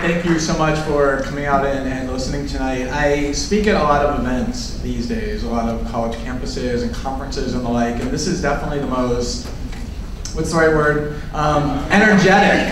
thank you so much for coming out and listening tonight. I speak at a lot of events these days, a lot of college campuses and conferences and the like, and this is definitely the most, what's the right word? Energetic.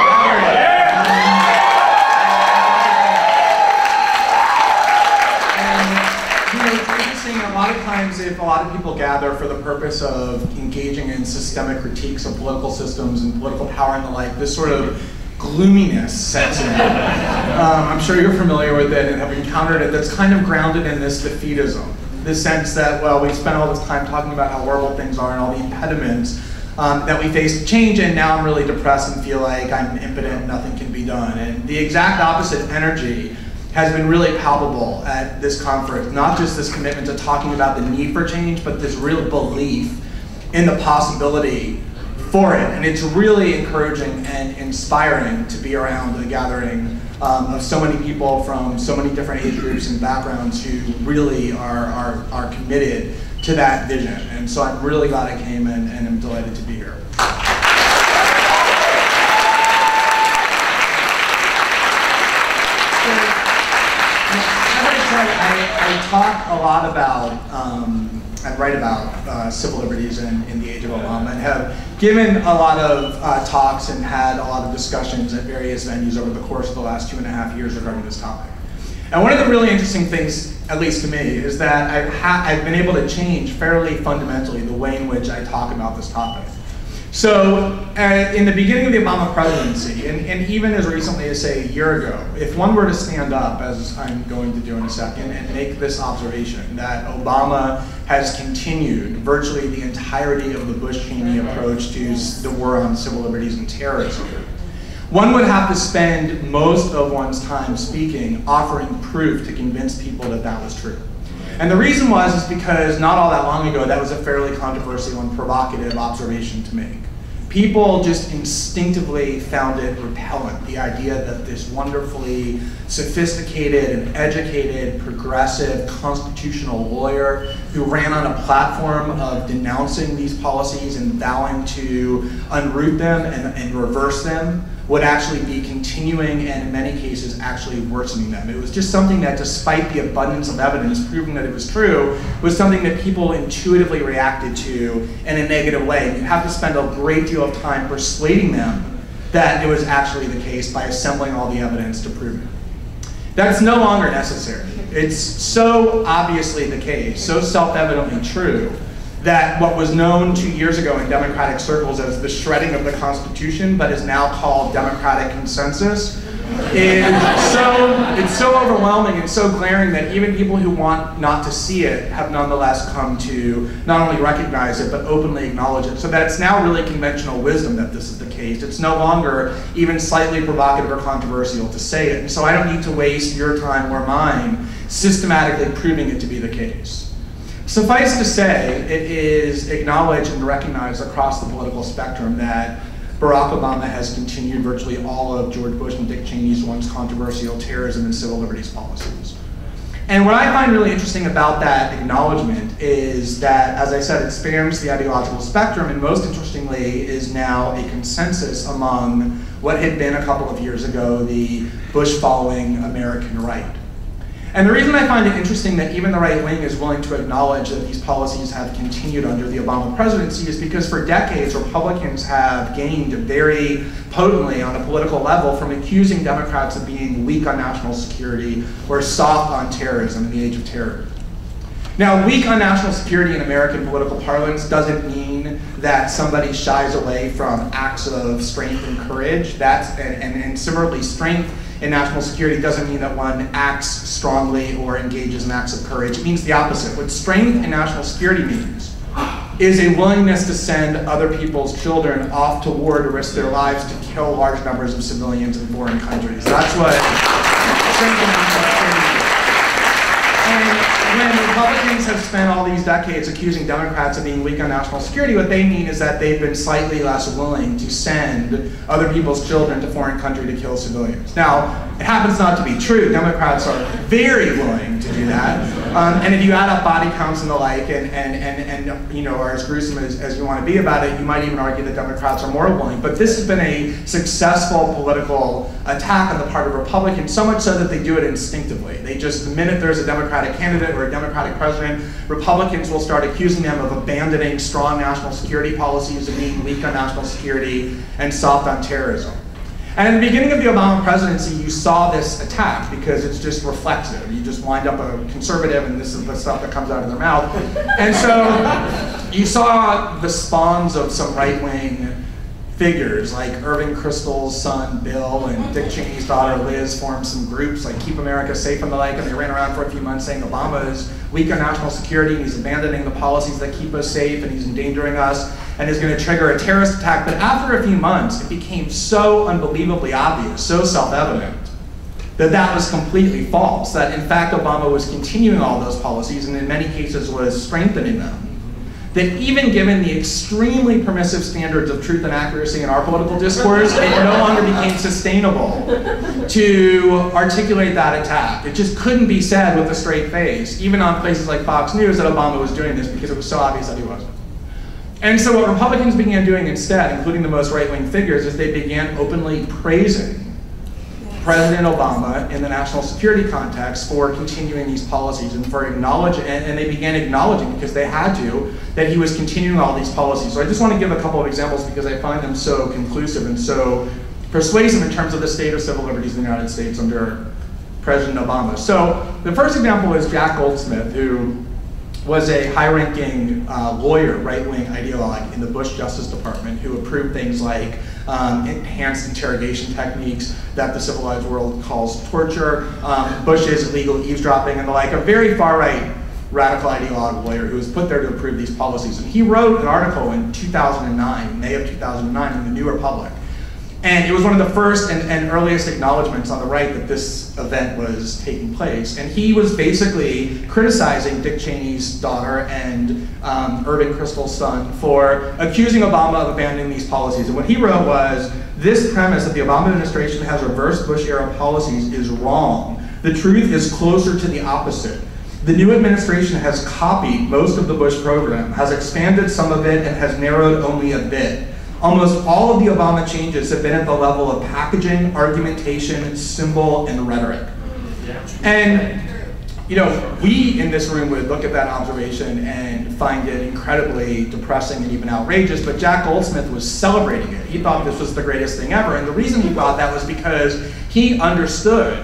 A lot of times, if a lot of people gather for the purpose of engaging in systemic critiques of political systems and political power and the like, this sort of gloominess sets in. I'm sure you're familiar with it and have encountered it. That's kind of grounded in this defeatism, this sense that, well, we spent all this time talking about how horrible things are and all the impediments that we face to change, and now I'm really depressed and feel like I'm impotent, nothing can be done. And the exact opposite energy has been really palpable at this conference. Not just this commitment to talking about the need for change, but this real belief in the possibility for it. And it's really encouraging and inspiring to be around a gathering of so many people from so many different age groups and backgrounds who really are committed to that vision. And so I'm really glad I came and I'm delighted to be here. I talk a lot about, I write about civil liberties in the age of Obama, and have given a lot of talks and had a lot of discussions at various venues over the course of the last 2.5 years regarding this topic. And one of the really interesting things, at least to me, is that I've been able to change fairly fundamentally the way in which I talk about this topic. So, in the beginning of the Obama presidency, and even as recently as, say, a year ago, if one were to stand up, as I'm going to do in a second, and make this observation, that Obama has continued virtually the entirety of the Bush-Cheney approach to the war on civil liberties and terrorism, one would have to spend most of one's time speaking, offering proof to convince people that that was true. And the reason is because not all that long ago, that was a fairly controversial and provocative observation to make. People just instinctively found it repellent, the idea that this wonderfully sophisticated and educated, progressive, constitutional lawyer who ran on a platform of denouncing these policies and vowing to unroot them and reverse them would actually be continuing and in many cases actually worsening them. It was just something that, despite the abundance of evidence proving that it was true, was something that people intuitively reacted to in a negative way. You have to spend a great deal of time persuading them that it was actually the case by assembling all the evidence to prove it. That's no longer necessary. It's so obviously the case, so self-evidently true, that what was known 2 years ago in Democratic circles as the shredding of the Constitution, but is now called Democratic consensus, it's so overwhelming and so glaring that even people who want not to see it have nonetheless come to not only recognize it, but openly acknowledge it. So that it's now really conventional wisdom that this is the case. It's no longer even slightly provocative or controversial to say it. And so I don't need to waste your time or mine systematically proving it to be the case. Suffice to say, it is acknowledged and recognized across the political spectrum that Barack Obama has continued virtually all of George Bush and Dick Cheney's once controversial terrorism and civil liberties policies. And what I find really interesting about that acknowledgement is that, as I said, it spans the ideological spectrum, and most interestingly is now a consensus among what had been a couple of years ago the Bush-following American right. And the reason I find it interesting that even the right wing is willing to acknowledge that these policies have continued under the Obama presidency is because for decades, Republicans have gained very potently on a political level from accusing Democrats of being weak on national security or soft on terrorism in the age of terror. Now, weak on national security in American political parlance doesn't mean that somebody shies away from acts of strength and courage. And similarly, strength in national security doesn't mean that one acts strongly or engages in acts of courage. It means the opposite. What strength in national security means is a willingness to send other people's children off to war to risk their lives to kill large numbers of civilians in foreign countries. That's what strength in national security means. And when Republicans have spent all these decades accusing Democrats of being weak on national security, what they mean is that they've been slightly less willing to send other people's children to foreign country to kill civilians. Now, it happens not to be true. Democrats are very willing to do that. And if you add up body counts and the like, and you know, are as gruesome as you want to be about it, you might even argue that Democrats are more willing. But this has been a successful political attack on the part of Republicans, so much so that they do it instinctively. They just, the minute there's a Democratic candidate or a Democratic president, Republicans will start accusing them of abandoning strong national security policies and being weak on national security and soft on terrorism. And at the beginning of the Obama presidency, you saw this attack because it's just reflexive. You just wind up a conservative and this is the stuff that comes out of their mouth. And so you saw the spawns of some right-wing figures like Irving Kristol's son, Bill, and Dick Cheney's daughter, Liz, formed some groups like Keep America Safe and the like, and they ran around for a few months saying Obama is weak on national security and he's abandoning the policies that keep us safe and he's endangering us and is going to trigger a terrorist attack. But after a few months, it became so unbelievably obvious, so self-evident, that that was completely false, that in fact Obama was continuing all those policies and in many cases was strengthening them. That even given the extremely permissive standards of truth and accuracy in our political discourse, it no longer became sustainable to articulate that attack. It just couldn't be said with a straight face, even on places like Fox News, that Obama was doing this because it was so obvious that he wasn't. And so what Republicans began doing instead, including the most right-wing figures, is they began openly praising President Obama in the national security context for continuing these policies and for acknowledging, and they began acknowledging, because they had to, that he was continuing all these policies. So I just want to give a couple of examples because I find them so conclusive and so persuasive in terms of the state of civil liberties in the United States under President Obama. So the first example is Jack Goldsmith, who was a high-ranking lawyer, right-wing ideologue in the Bush Justice Department, who approved things like enhanced interrogation techniques that the civilized world calls torture, Bush's illegal eavesdropping and the like, a very far-right radical ideologue lawyer who was put there to approve these policies. And he wrote an article in 2009, May of 2009, in the New Republic. And it was one of the first and earliest acknowledgments on the right that this event was taking place. And he was basically criticizing Dick Cheney's daughter and Irving Kristol's son for accusing Obama of abandoning these policies. And what he wrote was, this premise that the Obama administration has reversed Bush-era policies is wrong. The truth is closer to the opposite. The new administration has copied most of the Bush program, has expanded some of it, and has narrowed only a bit. Almost all of the Obama changes have been at the level of packaging, argumentation, symbol, and rhetoric. And you know, we in this room would look at that observation and find it incredibly depressing and even outrageous, but Jack Goldsmith was celebrating it. He thought this was the greatest thing ever, and the reason he thought that was because he understood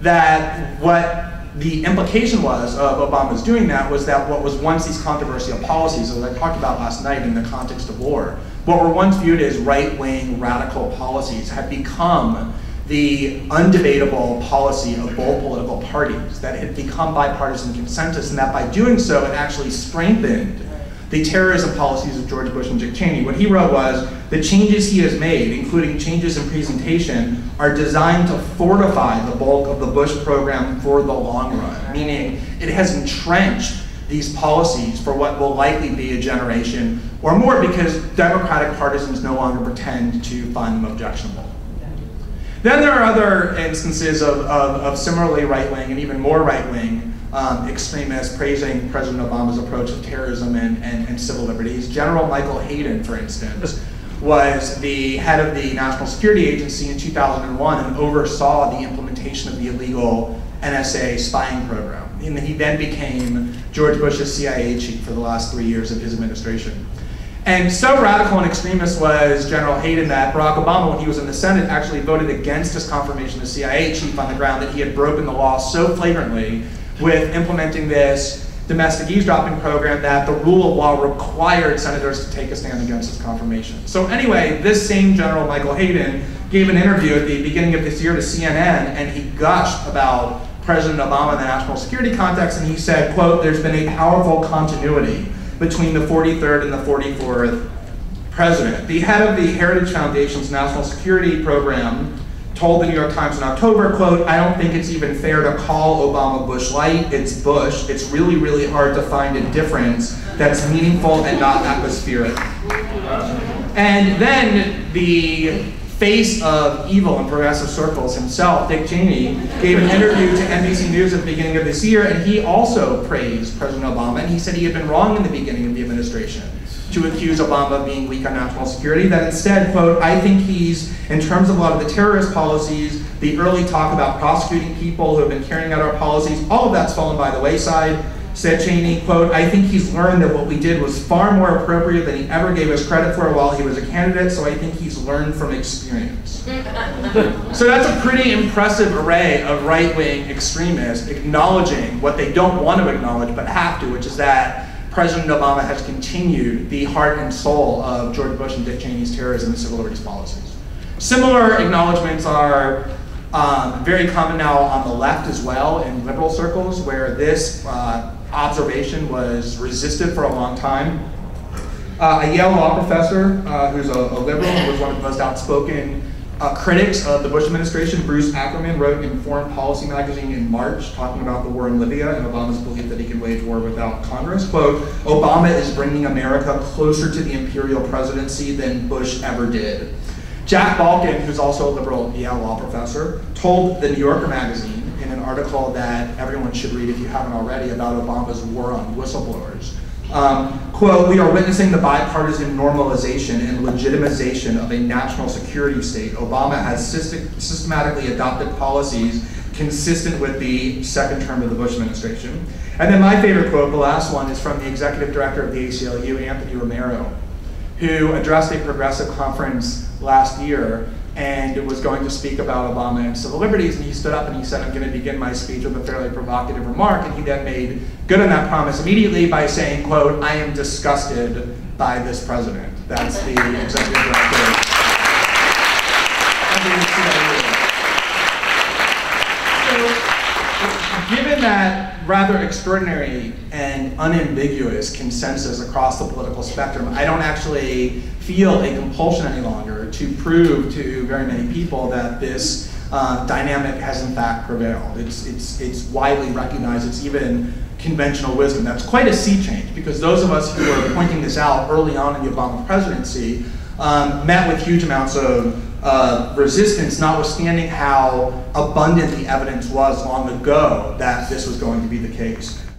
that what the implication was of Obama's doing that was that what was once these controversial policies, as I talked about last night in the context of war, what were once viewed as right-wing radical policies had become the undebatable policy of both political parties, that had become bipartisan consensus, and that by doing so, it actually strengthened the terrorism policies of George Bush and Dick Cheney. What he wrote was, the changes he has made, including changes in presentation, are designed to fortify the bulk of the Bush program for the long run, meaning it has entrenched these policies for what will likely be a generation or more, because Democratic partisans no longer pretend to find them objectionable. Then there are other instances of similarly right-wing and even more right-wing extremists praising President Obama's approach of terrorism and civil liberties. General Michael Hayden, for instance, was the head of the National Security Agency in 2001 and oversaw the implementation of the illegal NSA spying program. And he then became George Bush's CIA chief for the last 3 years of his administration. And so radical and extremist was General Hayden that Barack Obama, when he was in the Senate, actually voted against his confirmation as CIA chief on the ground that he had broken the law so flagrantly with implementing this domestic eavesdropping program that the rule of law required senators to take a stand against his confirmation. So anyway, this same General Michael Hayden gave an interview at the beginning of this year to CNN, and he gushed about President Obama in the national security context, and he said, quote, "There's been a powerful continuity between the 43rd and the 44th president." The head of the Heritage Foundation's national security program told the New York Times in October, quote, "I don't think it's even fair to call Obama Bush light. It's Bush. It's really, really hard to find a difference that's meaningful and not atmospheric." And then the face of evil in progressive circles himself, Dick Cheney, gave an interview to NBC News at the beginning of this year, and he also praised President Obama, and he said he had been wrong in the beginning of the administration to accuse Obama of being weak on national security, that instead, quote, I think he's, in terms of a lot of the terrorist policies, the early talk about prosecuting people who have been carrying out our policies, all of that's fallen by the wayside. Said Cheney, quote, I think he's learned that what we did was far more appropriate than he ever gave us credit for while he was a candidate, so I think he's learned from experience. So that's a pretty impressive array of right-wing extremists acknowledging what they don't want to acknowledge but have to, which is that President Obama has continued the heart and soul of George Bush and Dick Cheney's terrorism and civil liberties policies. Similar acknowledgments are very common now on the left as well in liberal circles, where this observation was resisted for a long time. A Yale law professor who's a liberal and was one of the most outspoken critics of the Bush administration, Bruce Ackerman, wrote in Foreign Policy magazine in March talking about the war in Libya and Obama's belief that he could wage war without Congress. Quote, Obama is bringing America closer to the imperial presidency than Bush ever did. Jack Balkin, who's also a liberal Yale law professor, told the New Yorker magazine in an article that everyone should read if you haven't already about Obama's war on whistleblowers. Quote, we are witnessing the bipartisan normalization and legitimization of a national security state. Obama has systematically adopted policies consistent with the second term of the Bush administration. And then my favorite quote, the last one, is from the executive director of the ACLU, Anthony Romero, who addressed a progressive conference last year and was going to speak about Obama and civil liberties, and he stood up and he said, I'm going to begin my speech with a fairly provocative remark, and he then made good on that promise immediately by saying, quote, I am disgusted by this president. That's the executive director of the ACLU. So, given that rather extraordinary and unambiguous consensus across the political spectrum, I don't actually feel a compulsion any longer to prove to very many people that this dynamic has in fact prevailed. It's widely recognized, it's even conventional wisdom. That's quite a sea change, because those of us who were pointing this out early on in the Obama presidency met with huge amounts of resistance, notwithstanding how abundant the evidence was long ago that this was going to be the case.